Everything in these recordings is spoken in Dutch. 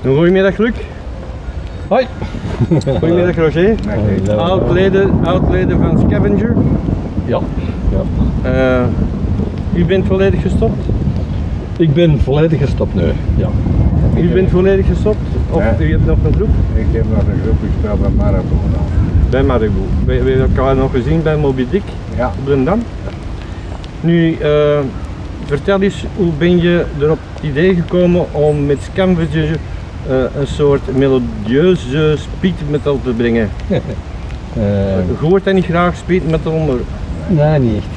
Goedemiddag Luc. Hoi. Goedemiddag Roger. Oud-leden van Scavenger. Ja. U bent volledig gestopt? Ik ben volledig gestopt nu, ja. U bent volledig gestopt? Of u hebt nog een groep? Ik heb nog een groep, ik speel bij Marabou. Bij Marabou. We hebben elkaar nog gezien bij Moby Dick op de Dam. Nu, vertel eens, hoe ben je er op het idee gekomen om met Scavenger een soort melodieuze speed metal te brengen? Je hoort dat niet graag, speed metal, maar... Nee, niet echt.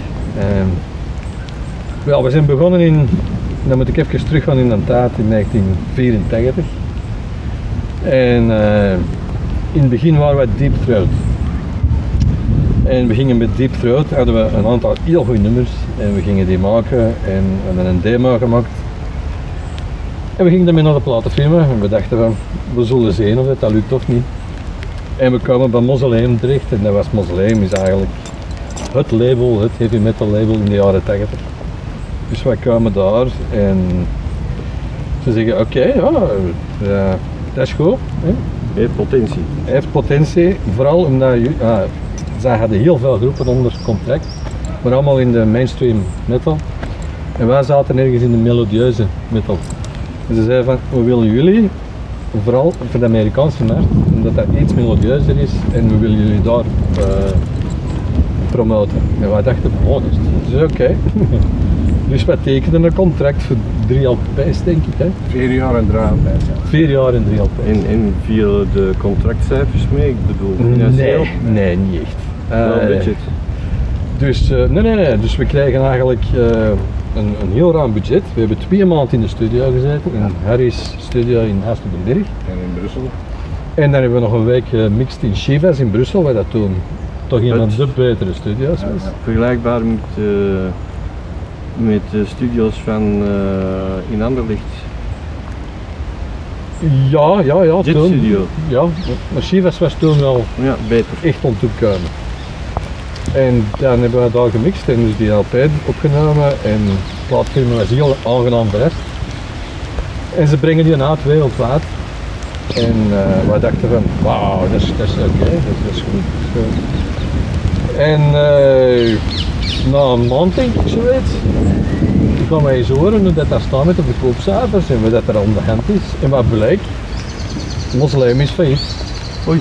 Wel, we zijn begonnen in, dan moet ik even teruggaan in de tijd, in 1984. En in het begin waren we Deep Throat. En we gingen met Deep Throat, hadden we een aantal heel goede nummers en we gingen die maken en we hebben een demo gemaakt. En we gingen daarmee naar de platenfirma en we dachten van, we zullen zien of dat lukt of niet. En we kwamen bij Mausoleum terecht en dat was Mausoleum is eigenlijk het label, het heavy metal label in de jaren 80. Dus wij kwamen daar en ze zeggen oké, dat is goed. Hè. Hij heeft potentie. Hij heeft potentie, vooral omdat zij hadden heel veel groepen onder contract, maar allemaal in de mainstream metal. En wij zaten ergens in de melodieuze metal. En ze zeiden van, we willen jullie, vooral voor de Amerikaanse markt, omdat dat iets melodieuzer is en we willen jullie daar promoten. En wij dachten van, oh, dat is oké. Dus wij tekenden een contract voor 3 LP's denk ik. Hè? 4 jaar en 3 LP's. 4 jaar en 3 LP's. En viel de contractcijfers mee? Ik bedoel, financieel? Nee, niet echt. Wel budget. Dus, nee. Dus we krijgen eigenlijk een heel ruim budget. We hebben 2 maanden in de studio gezeten, in Harry's studio in Haast op den Berg. En in Brussel. En dan hebben we nog een week gemixed in Chivas in Brussel, waar dat toen toch een van de betere studio's was. Vergelijkbaar met de studio's van in Anderlecht. Ja, Jet toen. Studio. Ja, maar Chivas was toen wel beter. echt om te komen. En dan hebben we daar gemixt en dus die LP opgenomen en de plaatfirma was heel aangenaam verrast. En ze brengen die uit wereldwijd. En wij dachten van, wauw, dat is oké, dat is goed. En na een maand denk ik zoiets, gaan wij eens horen hoe dat staat met de verkoopcijfers en wat dat er aan de hand is. En wat blijkt, Mausoleum is failliet. Oei.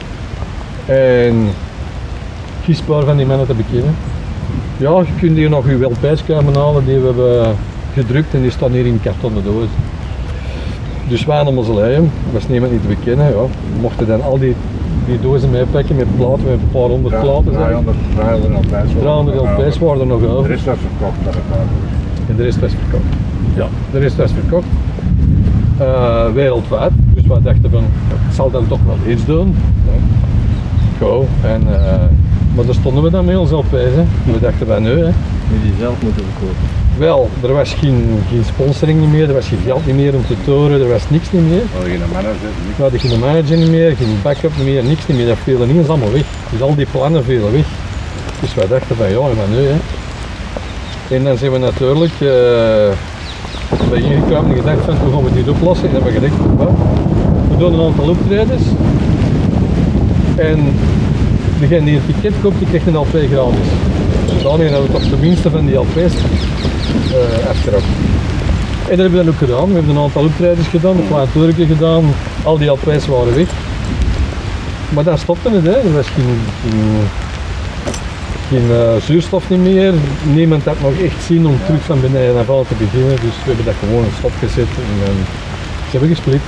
En kies een paar van die mannen te bekennen. Ja, je kunt hier nog uw LP's komen halen die we hebben gedrukt en die staan hier in kartonnen dozen. Dus wij naar Mausoleum, was niemand niet te bekennen. Ja. We mochten dan al die dozen meepakken met platen, met een paar honderd platen. 300 LP's waren er nog over. De rest was verkocht. En de rest was verkocht. Ja, de rest was verkocht. Wereldwijd. Dus wij dachten van, het zal dan toch wel iets doen. Ja. Go. En, maar daar stonden we dan met onze LP's. Hè. We dachten van, nee. Hè. Je die zelf moeten verkopen. Wel, er was geen sponsoring niet meer, er was geen geld niet meer om te toren, er was niks niet meer. We hadden geen manager, We hadden geen manager niet meer, geen backup niet meer, niks niet meer. Dat viel ineens allemaal weg. Dus al die plannen vielen weg. Dus wij dachten van ja, maar nu hè. En dan zijn we natuurlijk bij ingekomen en gedacht van hoe gaan we dit oplossen. En dan hebben we gedacht, we doen een aantal optredens. En degene die een ticket koopt, die krijgt een LP gratis. Dus dan hebben we toch tenminste van die LP's afgerokt. En dat hebben we dan ook gedaan. We hebben een aantal optredens gedaan, een klein toertje gedaan. Al die LP's waren weg. Maar dan stopte het, hè. Er was geen zuurstof niet meer. Niemand had nog echt zin om terug van beneden af te beginnen. Dus we hebben dat gewoon stopgezet en ze hebben gesplit.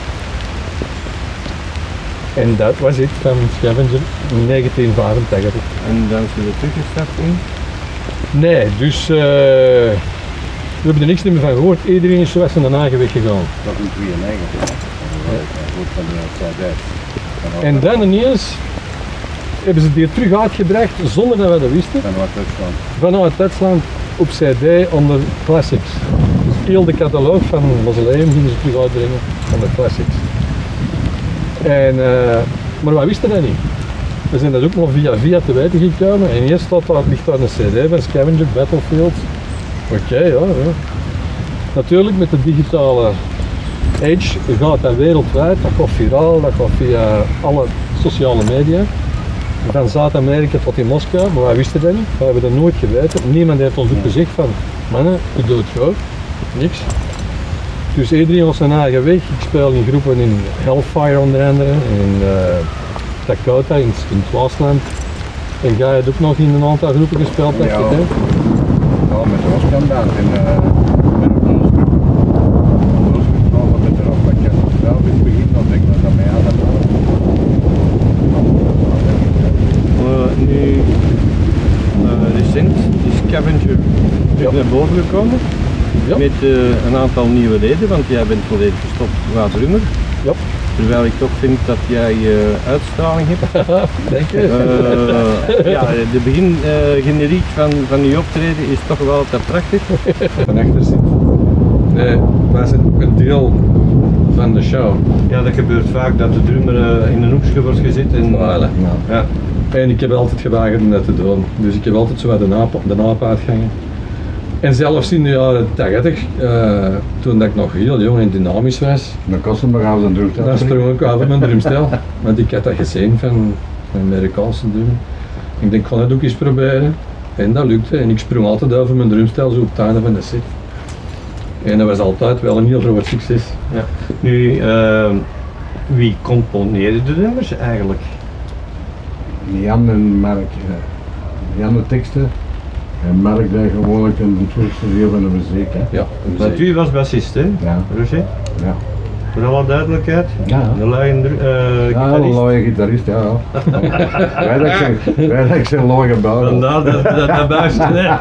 En dat was het van Scavenger in 1985. En dan zijn we teruggestapt in? Nee, dus we hebben er niks meer van gehoord. Iedereen is zoals zijn eigen weg gegaan. Dat in 92. Goed van de outside. En dan ineens hebben ze die terug uitgebracht zonder dat we dat wisten. Vanuit Duitsland. Vanuit Duitsland op CD onder Classics. Dus heel de catalogus van Mausoleum gingen ze terug uitbrengen onder Classics. En, maar wij wisten dat niet. We zijn dat ook nog via te weten gekomen en hier ligt daar een CD van Scavenger Battlefield. Oké, ja. Natuurlijk met de digitale Age gaat dat wereldwijd, dat gaat viraal, dat gaat via alle sociale media. Van Zuid-Amerika tot in Moskou, maar wij wisten dat niet, we hebben dat nooit geweten. Niemand heeft ons ook gezegd van, mannen, je doet het goed, niks. Dus iedereen was zijn eigen weg. Ik speel in groepen in Hellfire onder andere, in Dakota, in het Waasland. En jij hebt ook nog in een aantal groepen gespeeld, dacht ik, hè? Ja, met de Roskandaan in met de Roskandaan met de Roskandaan. Wel in het begin, dan denk ik dat mij aan Nu, recent is Scavenger terug naar boven gekomen. Ja. Met een aantal nieuwe leden, want jij bent volledig gestopt qua drummer. Ja. Terwijl ik toch vind dat jij uitstraling hebt. Denk je? Ja, de begin generiek van je optreden is toch wel altijd prachtig. Van echter zit. Nee, wij zijn ook een deel van de show. Ja, dat gebeurt vaak dat de drummer in een hoekje wordt gezet en Voilà. ja. En ik heb altijd gewaagd om dat te doen. Dus ik heb altijd zo wat de naap uitgangen. En zelfs in de jaren 80, toen ik nog heel jong en dynamisch was, dan kostte me gaan zijn drumstel. dan sprong ik over mijn drumstel. Want ik had dat gezien van een Amerikaanse drum. Ik denk, ik ga dat ook eens proberen. En dat lukte. En ik sprong altijd over mijn drumstel zo op het einde van de set. En dat was altijd wel een heel groot succes. Ja. Nu, wie componeerde de nummers eigenlijk? Jan en Mark, Jan de teksten en Mark daar gewoonlijk een toetsenstudio van de muziek. Hè. Ja, Want u was bassist, hè? Ja. Roger? Ja. Voor alle duidelijkheid? Ja. De luie Ja, een gitarist? looie gitarist, ja. Wij dat ik zijn looie gebouwd. Vandaar dat buisje, hè?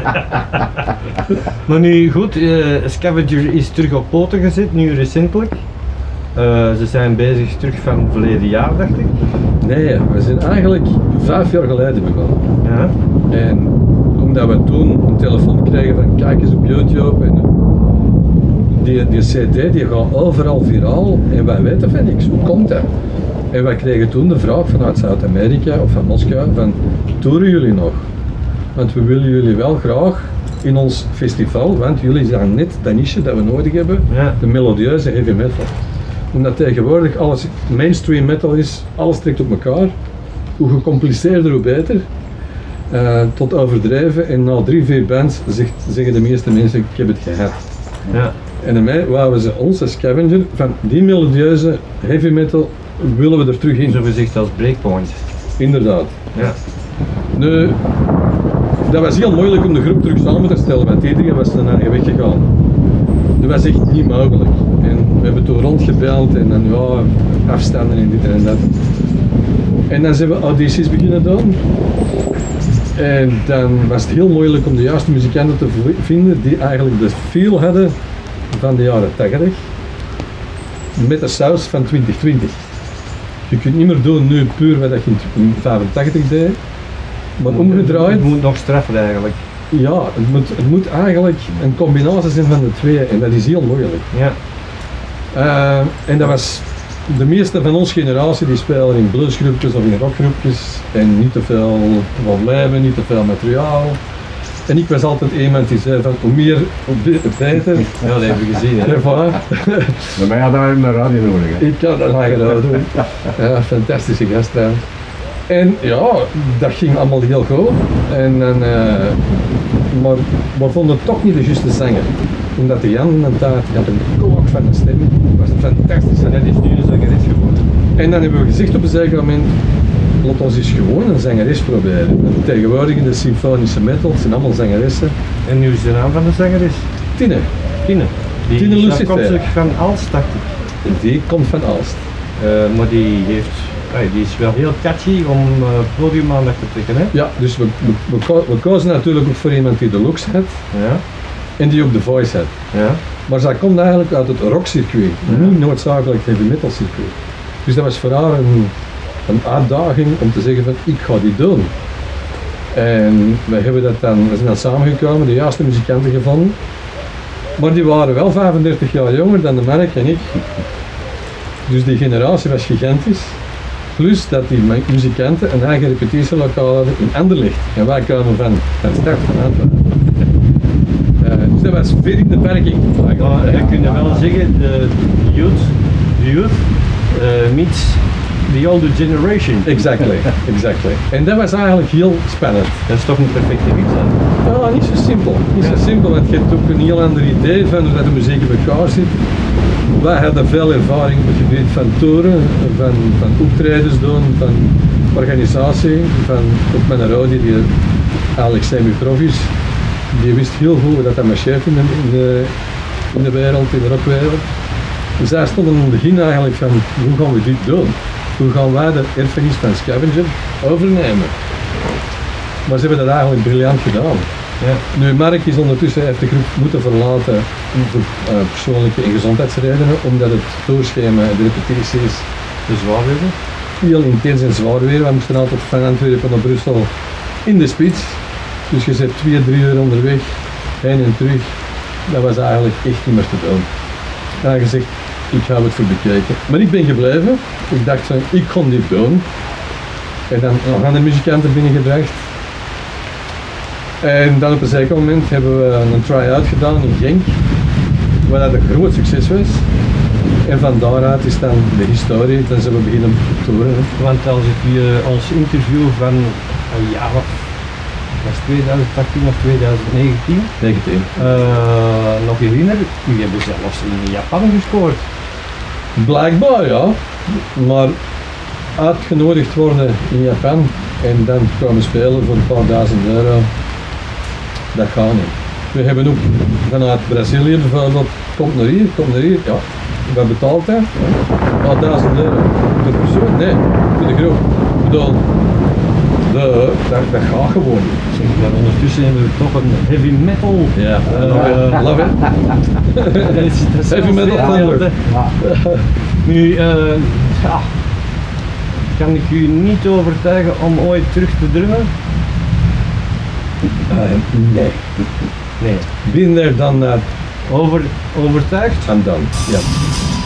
Maar nu goed, Scavenger is terug op poten gezet, nu recentelijk. Ze zijn bezig terug van verleden jaar, dacht ik. Nee, we zijn eigenlijk 5 jaar geleden begonnen. Ja. En omdat we toen een telefoon kregen van kijk eens op YouTube en die CD die gaat overal viraal en wij weten van niks, hoe komt dat? En wij kregen toen de vraag vanuit Zuid-Amerika of van Moskou van toeren jullie nog? Want we willen jullie wel graag in ons festival, want jullie zijn net dat niche dat we nodig hebben, Ja. de melodieuze heavy metal. Omdat tegenwoordig alles mainstream metal is, alles trekt op elkaar. Hoe gecompliceerder, hoe beter. Tot overdrijven en na 3-4 bands zeggen de meeste mensen, ik heb het gehad. Ja. En daarmee wouden ze ons als Scavenger van die melodieuze heavy metal willen we er terug in. Zo gezegd als breakpoint. Inderdaad. Ja. Nu, dat was heel moeilijk om de groep terug samen te stellen, want iedereen was zijn eigen weg gegaan. Dat was echt niet mogelijk. En we hebben toen rondgebeld en dan ja, afstanden en dit en dat. En dan zijn we audities beginnen doen. En dan was het heel moeilijk om de juiste muzikanten te vinden die eigenlijk de feel hadden van de jaren 80 met de saus van 2020. Je kunt niet meer doen nu puur wat je in 85 deed, maar omgedraaid. Het moet nog straffen eigenlijk. Ja, het moet eigenlijk een combinatie zijn van de twee en dat is heel moeilijk. Ja. En dat was de meeste van onze generatie die spelen in bluesgroepjes of in rockgroepjes en niet te veel problemen, niet te veel materiaal. En ik was altijd iemand die zei van hoe meer, hoe beter. Ja, dat hebben we gezien. Hè. En voilà. Bij mij hadden wij hem naar radio nodig. Hè. Ik kan dat langer doen. Ja, fantastische gast trouwens. En ja, dat ging allemaal heel goed. En dan, maar we vonden het toch niet de juiste zanger. Omdat de Jan een tijd, die had een kook van een stem, was een fantastische. En dat is nu de zangeres geworden. En dan hebben we gezegd op een zeker moment, laat ons eens gewoon een zangeres proberen. En tegenwoordig in de symfonische metal zijn allemaal zangeressen. En nu is de naam van de zangeres? Tine, Tine. Die Tine is Lucifer. afkomstig van Aalst, dacht ik. die komt van Aalst. Maar die is wel heel catchy om podiumaandacht te trekken, hè? Ja, dus we kozen natuurlijk ook voor iemand die de looks had Ja. en die ook de voice had. Ja. Maar zij komt eigenlijk uit het rockcircuit, niet noodzakelijk heavy metal circuit. Dus dat was voor haar een uitdaging om te zeggen van ik ga dit doen. En we zijn dan samengekomen, de juiste muzikanten gevonden. Maar die waren wel 35 jaar jonger dan de Mark en ik. Dus die generatie was gigantisch. Plus dat die muzikanten een eigen repetitielokaal hadden in Anderlecht. En wij kwamen van start van Antwerpen. Dus dat was ver in de berging. Maar je kunt wel zeggen, youth meets the older generation. Exactly. En dat was eigenlijk heel spannend. Dat is toch een perfecte mix dan? Ja, niet zo simpel. Niet zo simpel, want je hebt ook een heel ander idee van hoe dat de muziek in elkaar zit. Wij hadden veel ervaring op het gebied van toeren, van optredens doen, van organisatie, van ook mijn Rodi, die eigenlijk semi-prof is. Die wist heel goed hoe dat marcheert in de wereld, in de rockwereld. Dus zij stonden in het begin eigenlijk van, hoe gaan we dit doen? Hoe gaan wij de erfenis van Scavenger overnemen? Maar ze hebben dat eigenlijk briljant gedaan. Ja. Nu, Mark is ondertussen heeft de groep moeten verlaten voor persoonlijke en gezondheidsredenen, omdat het tourschema en de repetities De zwaar weer? heel intens en zwaar weer. We moesten altijd van Antwerpen naar Brussel in de spits. Dus je zit 2-3 uur onderweg, heen en terug. Dat was eigenlijk echt niet meer te doen. En hij gezegd, ik ga het voor bekijken. Maar ik ben gebleven. Ik dacht van, ik kon dit doen. En dan gaan de muzikanten binnengebracht. En dan op een zeker moment hebben we een try-out gedaan in Genk. Waar dat een groot succes was. En van daaruit is dan de historie, dan zijn we beginnen toeren. Want als ik ons interview van wat was 2018 of 2019 nog herinner, u hebben zelfs in Japan gescoord. Blijkbaar ja, maar uitgenodigd worden in Japan en dan komen spelen voor een paar duizend euro, dat gaat niet. We hebben ook vanuit Brazilië bijvoorbeeld, komt naar hier, ja. Wat betaalt hij? Ja, 1000 euro per persoon? Nee, voor de groep. Ik bedoel, dat gaat gewoon niet. Zeg, maar ondertussen hebben we toch een heavy metal. Ja, love it. Heavy metal thunder. Nu, kan ik u niet overtuigen om ooit terug te drummen? Nee. Nee. Been there, done that. Overtuigd? I'm done. Ja.